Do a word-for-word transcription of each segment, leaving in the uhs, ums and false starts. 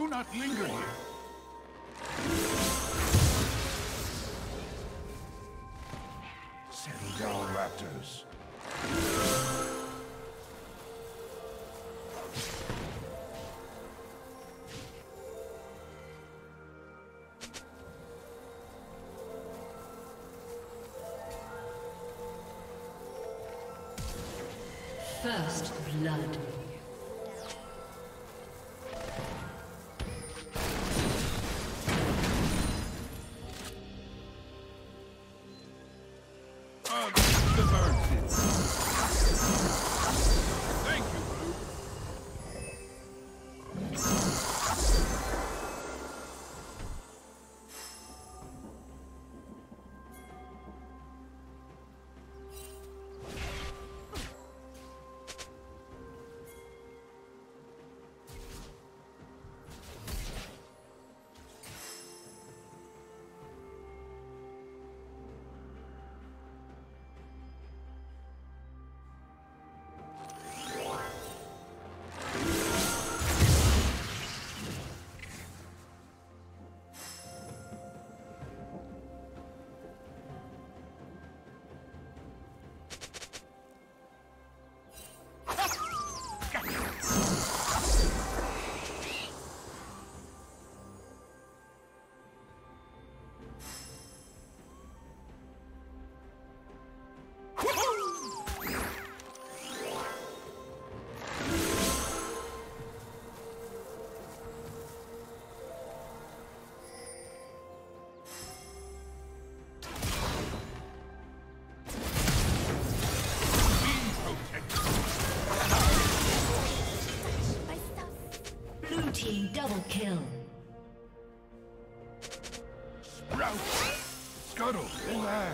Do not linger here. Settle down, raptors. First blood. Double kill. Sprout! Scuttle! Relax!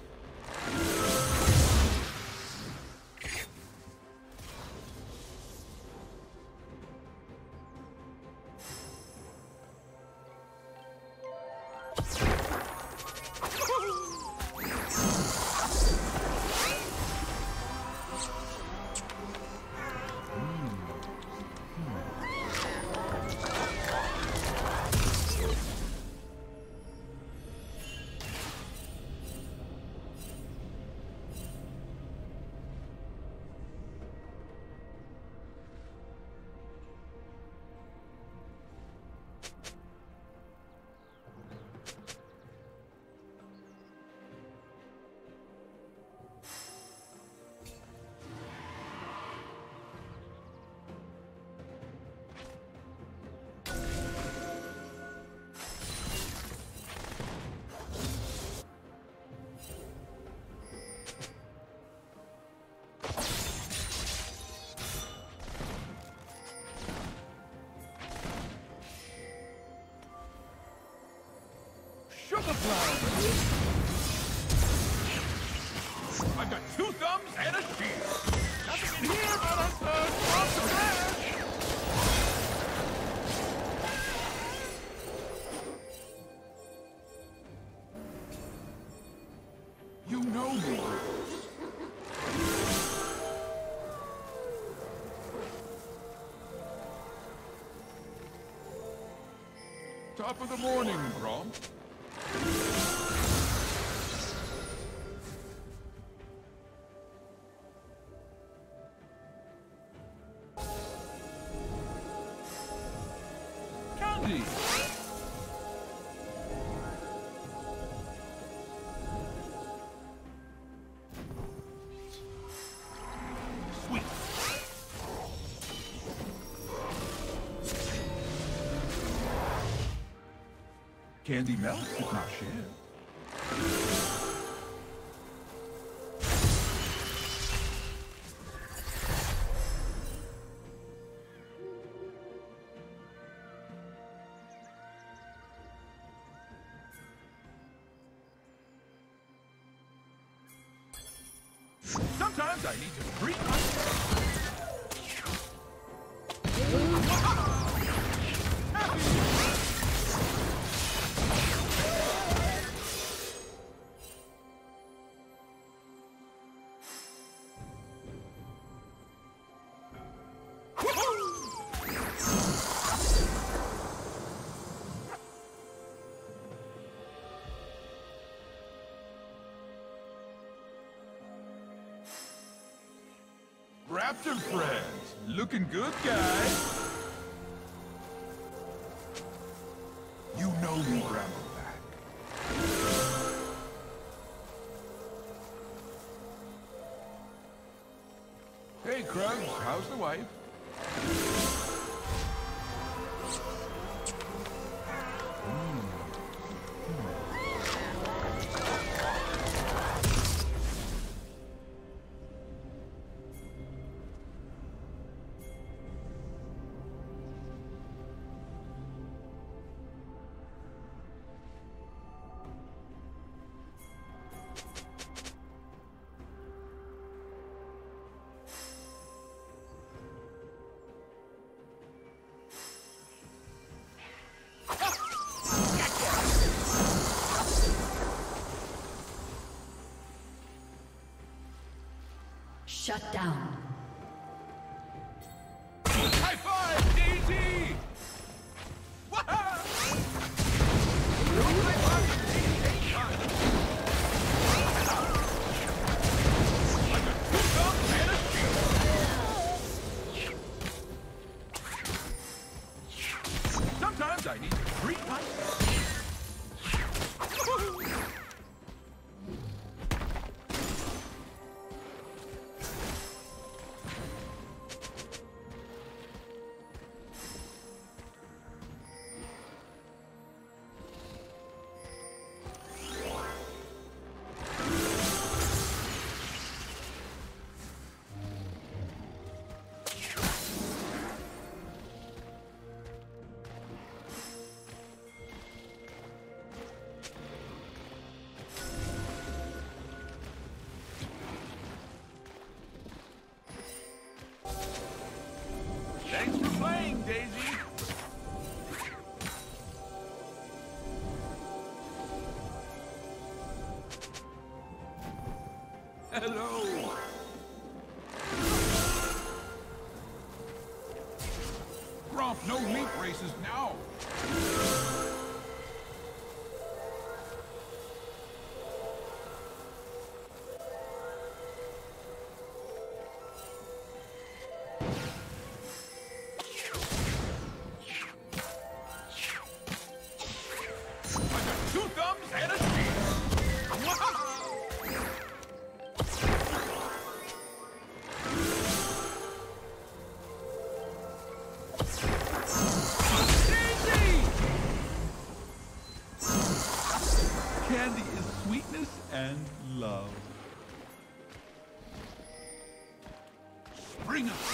I've got two thumbs and a shield. Nothing in here but a third from scratch. You know me. Top of the morning, Grom. Candy melts if not shared. Sometimes I need to treat myself. Raptor friends. Looking good, guys. You know me, Brambleback. Hey, Krugs, how's the wife? Shut down. High five, Daisy! Wah-ha! High five, Daisy, anytime. Like a two thumbs and a shield. Sometimes I need to treat myself. Thanks for playing, Daisy. Hello. Grump, no meat races now. Two thumbs and a shield. Daisy! Candy is sweetness and love. Spring up.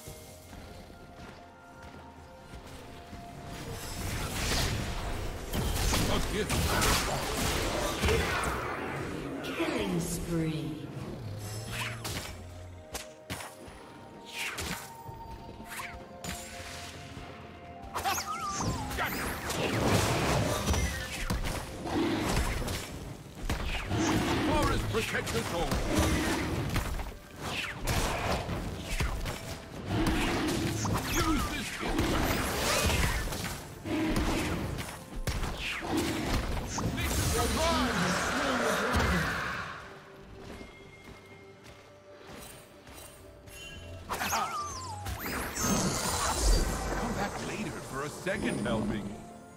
A gift. Killing spree. Forest protect us all. Use this gift. This is a run. Come back later for a second helping.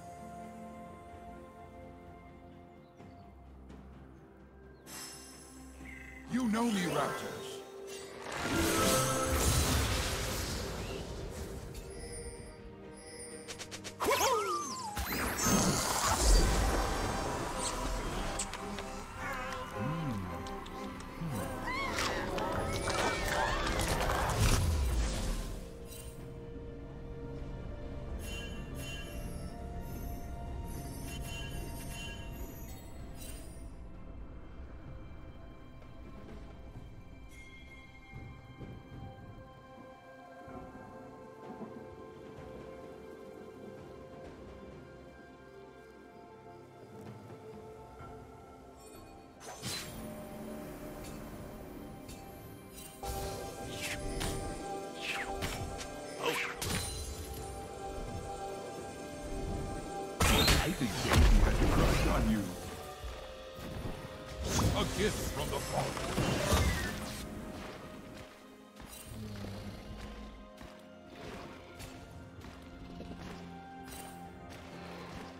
You know me, Raptors. I think Daisy has a crush on you. A gift from the father.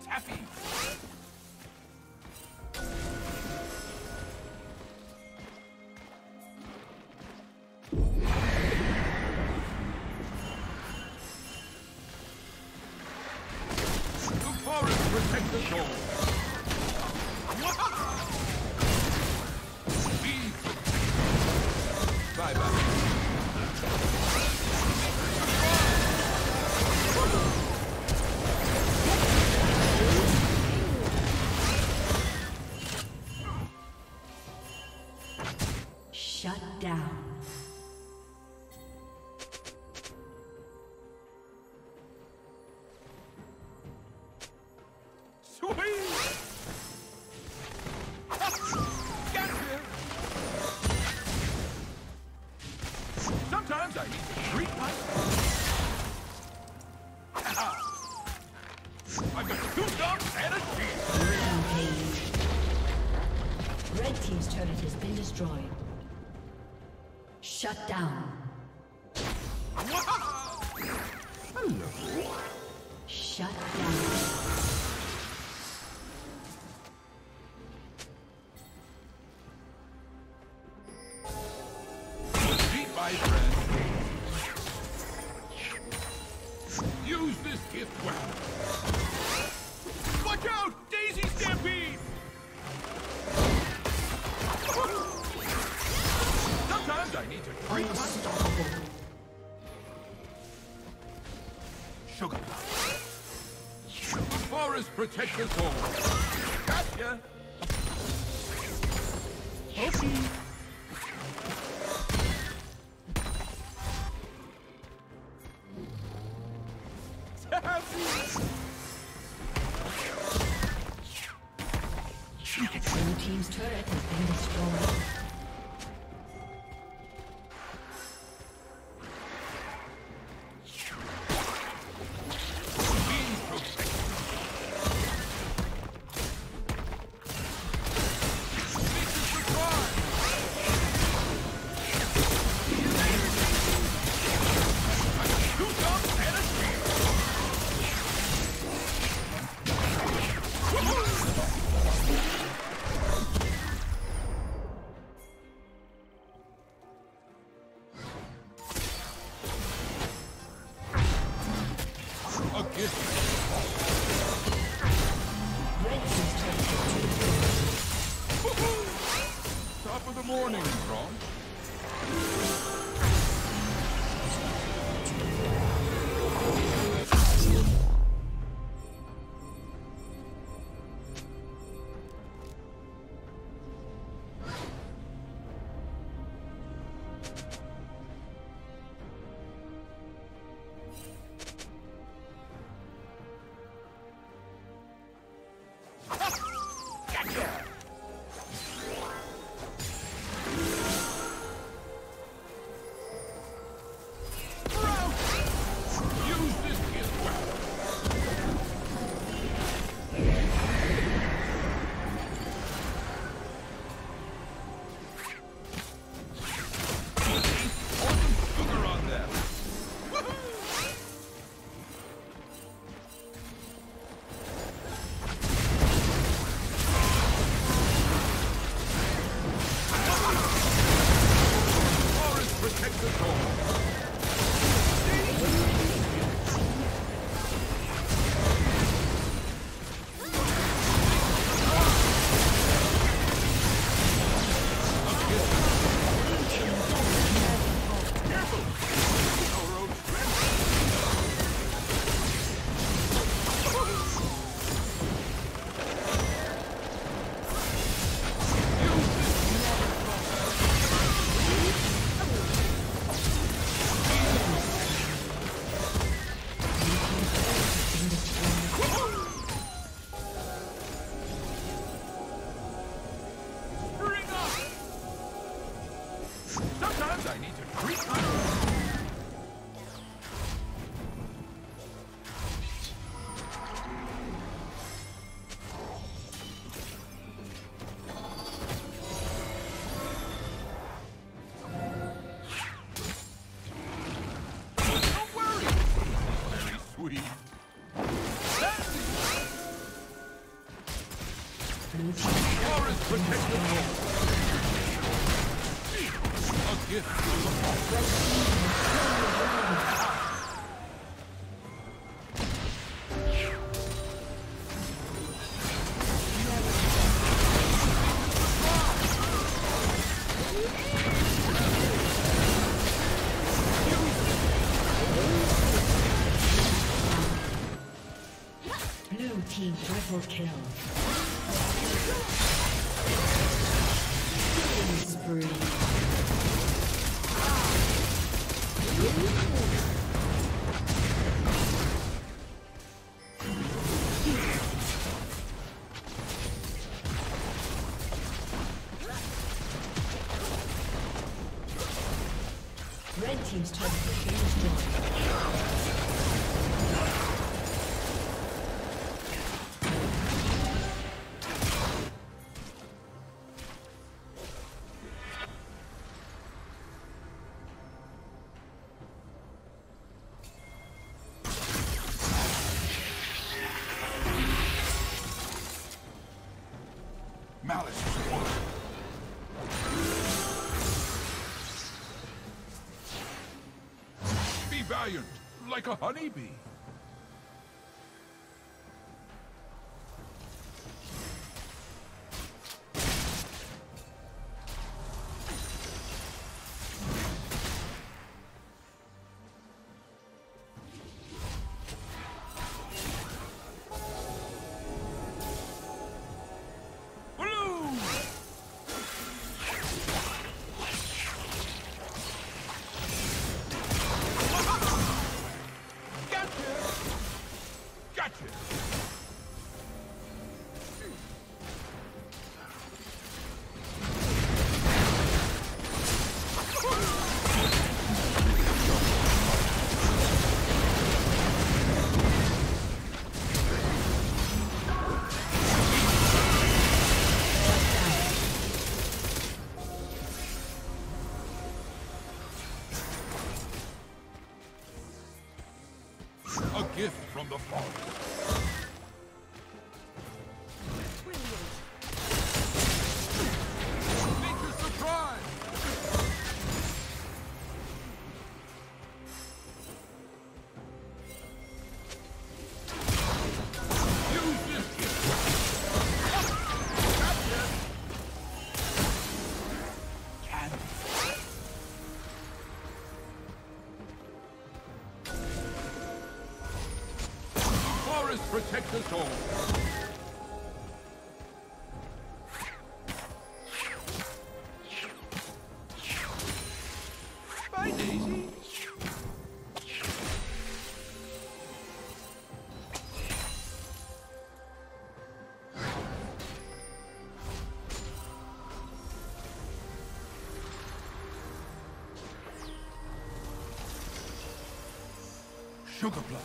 taffy. The forest protects the shore. Speed protects. Bye bye. Shut down. Sweet! Gotcha! Sometimes I need to treat myself. I've got two thumbs and a shield. Rampage. Red team's turret has been destroyed. Shut down. Hello. Shut down. Meet my friend. Use this gift well. Watch out! Daisy Stampede! Sometimes I need to treat myself. Unstoppable. Sugar. The forest protects us all. Gotcha! Okay. Blue team's turret has been destroyed. Top of the morning, Strong. Sometimes I need to treat myself. Don't worry. Very sweet. gift from the fall. Blue team triple kill. Killing spree. Red team's turret has been destroyed. Malice is one. Be valiant, like a honeybee. A gift from the forest. Nature's surprise! Use this gift! Candy. Forest protect us all. Bye, Daisy. Sugar plum.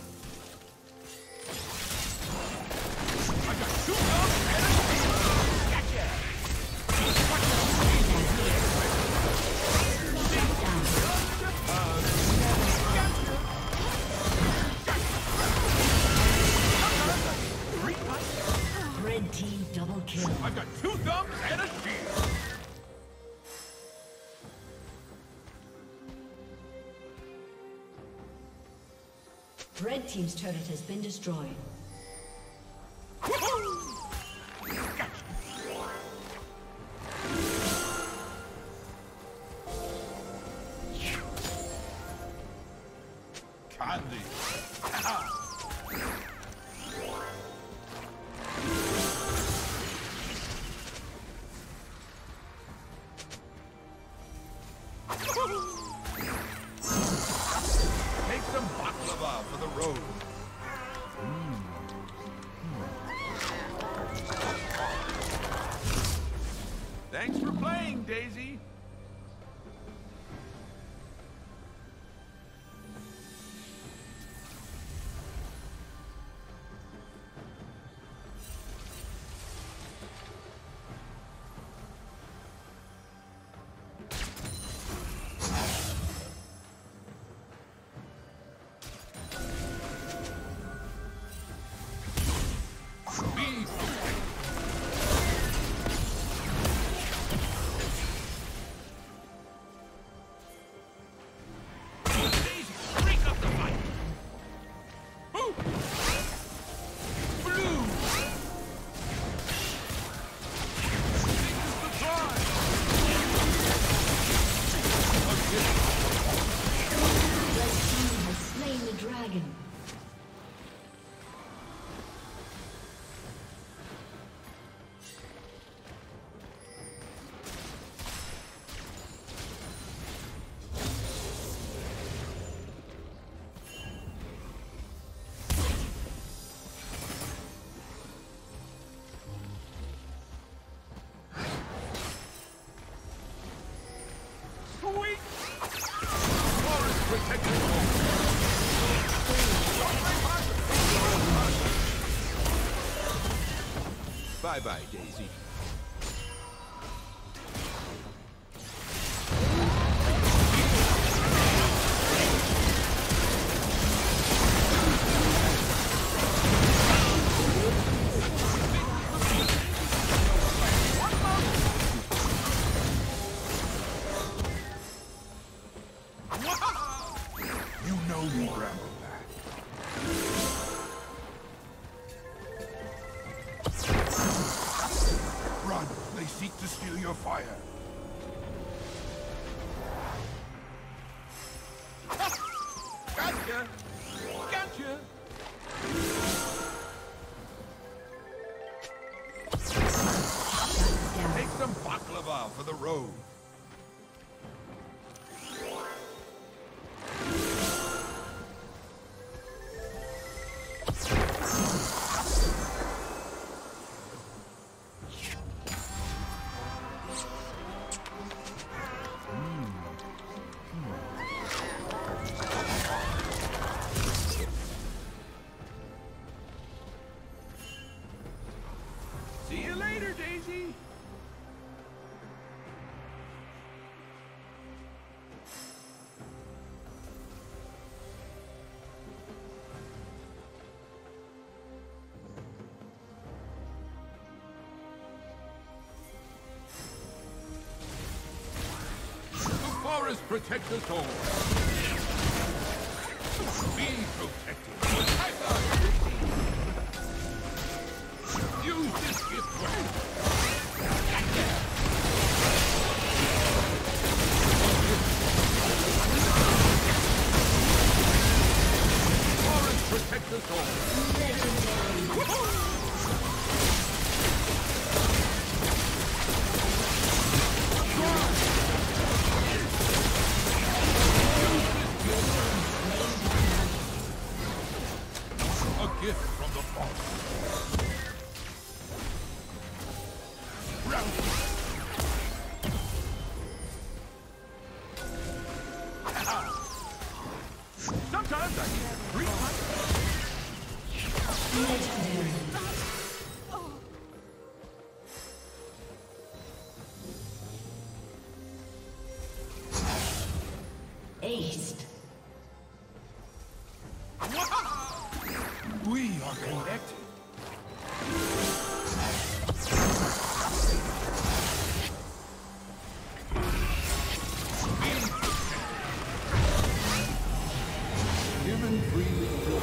Red team double kill. I've got two thumbs and a shield. Red team's turret has been destroyed. Candy. Take some baklava for the road. Mm. Thanks for playing, Daisy. protect us all. Bye-bye, Daisy. For the road. See you later, Daisy. Forest protect us all. Be protected. Use this gift well. Forest protect us all. Gift from the forest. Round. Sometimes I need three Legendary. Aced. We are connected. Given freely until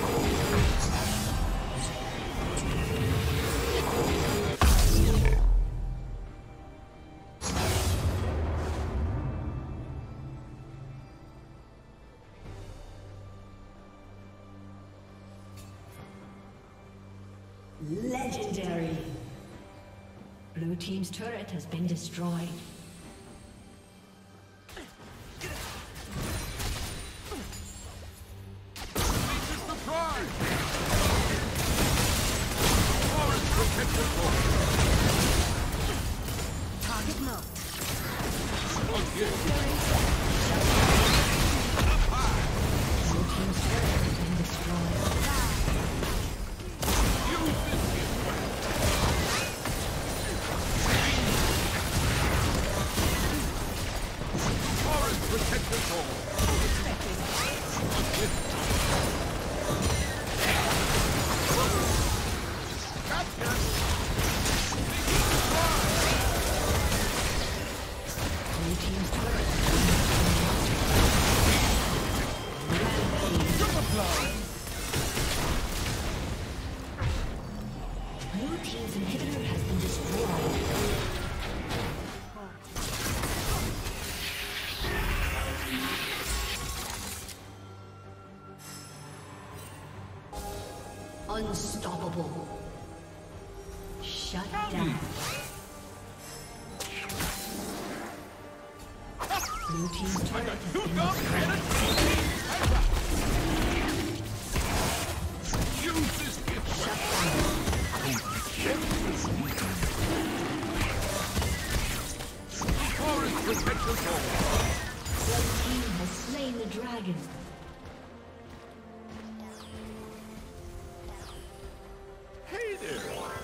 Legendary. Blue team's turret has been destroyed. Target marked. Blue team's turret has been destroyed. protect us all. Blue team's inhibitor has been destroyed. Unstoppable. Shut down. Blue team's turret has been destroyed. Use this gift. Shut down. Forest protect us all. Red team has slain the dragon. dragon. Hey there.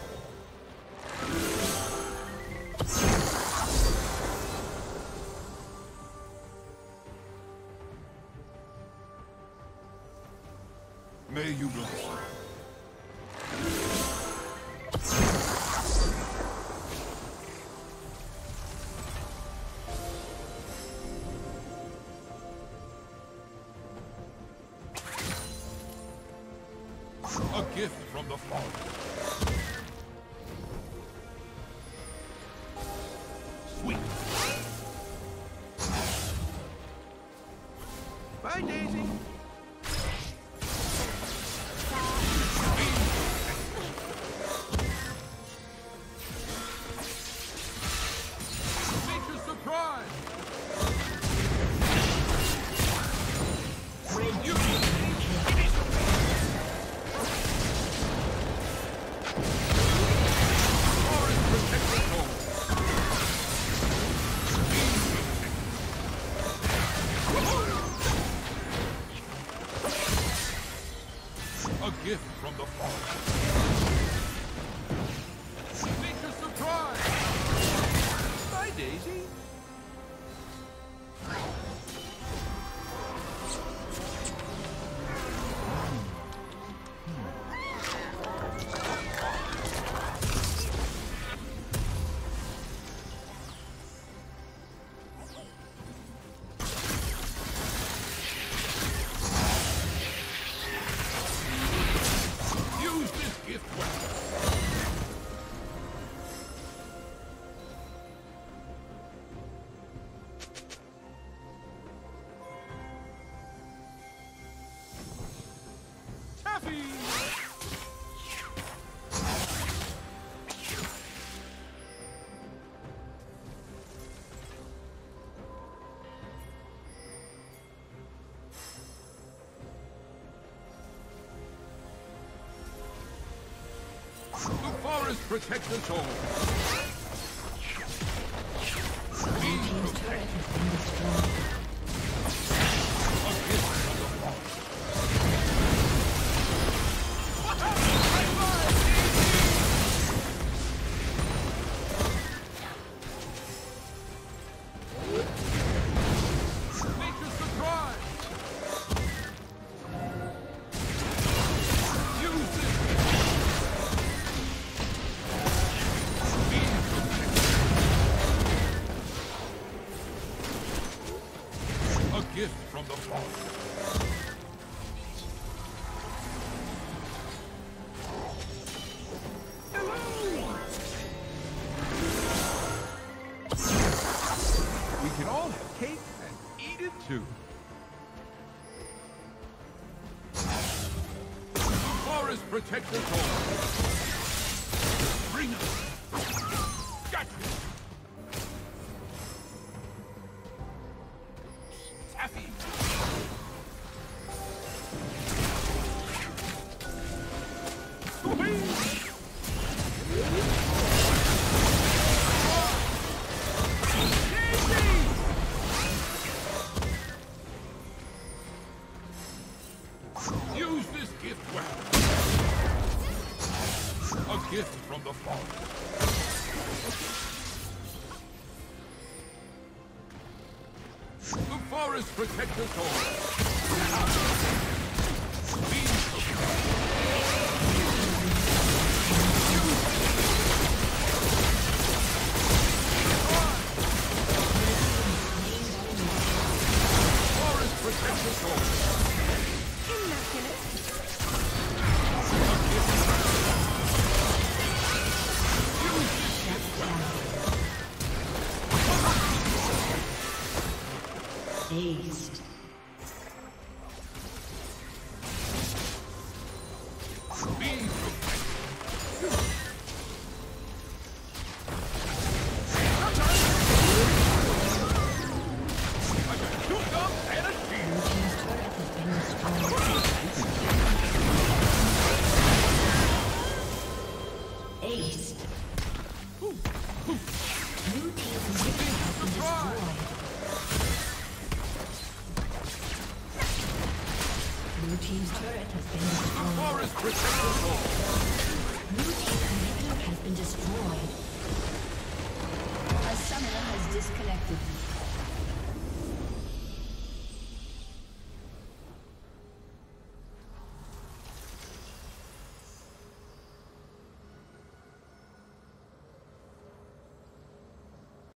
May you bless. A gift from the Father. Sweet. Bye, Daisy. Nature's surprise. You a gift from the Father. Nature's surprise. Bye, Daisy. Use this gift well. Taffy! The forest protects us all. We protect a gift from the Father. Nature's surprise. Use this. A gift from the Father. We can all have cake and eat it too. The forest protects us all. Bring us. Gotcha. Taffy. Use this gift well. A gift from the Father. The forest protects us all. We forest protects us all. Aced. team's turret has been destroyed. Forest protect us all. Blue team's inhibitor has been destroyed. A summoner has disconnected.